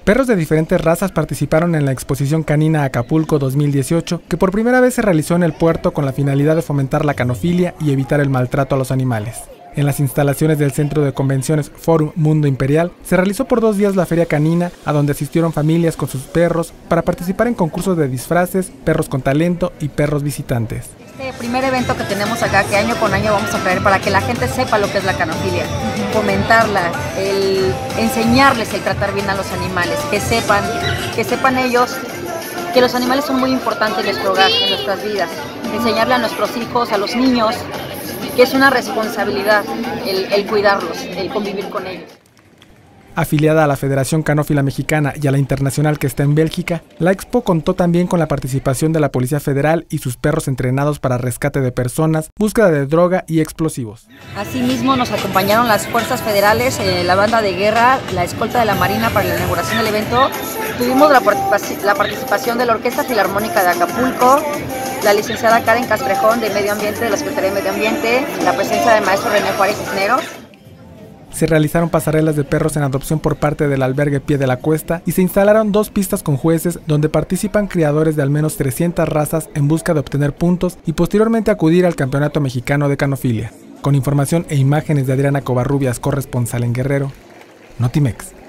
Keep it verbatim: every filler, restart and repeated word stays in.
Perros de diferentes razas participaron en la exposición canina Acapulco dos mil dieciocho, que por primera vez se realizó en el puerto con la finalidad de fomentar la canofilia y evitar el maltrato a los animales. En las instalaciones del Centro de Convenciones Forum Mundo Imperial se realizó por dos días la feria canina, a donde asistieron familias con sus perros para participar en concursos de disfraces, perros con talento y perros visitantes. Este primer evento que tenemos acá, que año con año vamos a traer para que la gente sepa lo que es la canofilia, fomentarla, el enseñarles el tratar bien a los animales, que sepan, que sepan ellos que los animales son muy importantes en nuestro hogar, en nuestras vidas, enseñarle a nuestros hijos, a los niños, que es una responsabilidad el, el cuidarlos, el convivir con ellos. Afiliada a la Federación Canófila Mexicana y a la internacional que está en Bélgica, la expo contó también con la participación de la Policía Federal y sus perros entrenados para rescate de personas, búsqueda de droga y explosivos. Asimismo nos acompañaron las fuerzas federales, eh, la banda de guerra, la escolta de la Marina para la inauguración del evento. Tuvimos la, participación, la participación de la Orquesta Filarmónica de Acapulco, la licenciada Karen Castrejón de Medio Ambiente, de la Secretaría de Medio Ambiente, la presencia del maestro René Juárez Cisneros. Se realizaron pasarelas de perros en adopción por parte del albergue Pie de la Cuesta y se instalaron dos pistas con jueces donde participan criadores de al menos trescientas razas en busca de obtener puntos y posteriormente acudir al Campeonato Mexicano de Canofilia. Con información e imágenes de Adriana Covarrubias, corresponsal en Guerrero, Notimex.